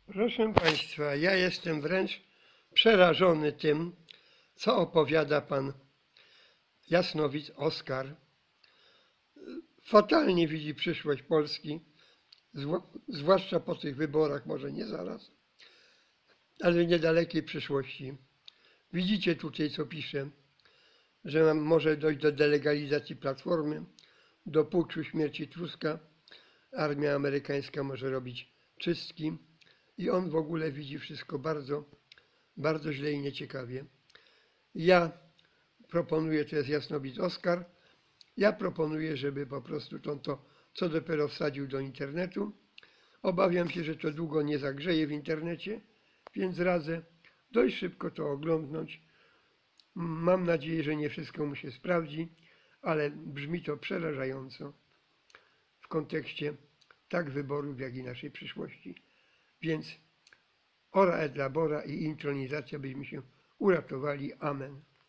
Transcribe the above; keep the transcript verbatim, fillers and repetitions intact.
Proszę Państwa, ja jestem wręcz przerażony tym, co opowiada pan Jasnowic Oskar. Fatalnie widzi przyszłość Polski, zwłaszcza po tych wyborach, może nie zaraz, ale w niedalekiej przyszłości. Widzicie tutaj, co pisze, że może dojść do delegalizacji Platformy, do puczu śmierci Tuska, armia amerykańska może robić czystki i on w ogóle widzi wszystko bardzo, bardzo źle i nieciekawie. Ja proponuję, to jest Jasnowic Oskar, ja proponuję, żeby po prostu to, to co dopiero wsadził do internetu. Obawiam się, że to długo nie zagrzeje w internecie, więc radzę dość szybko to oglądnąć. Mam nadzieję, że nie wszystko mu się sprawdzi, ale brzmi to przerażająco w kontekście tak wyborów, jak i naszej przyszłości. Więc ora et labora i intronizacja, byśmy się uratowali. Amen.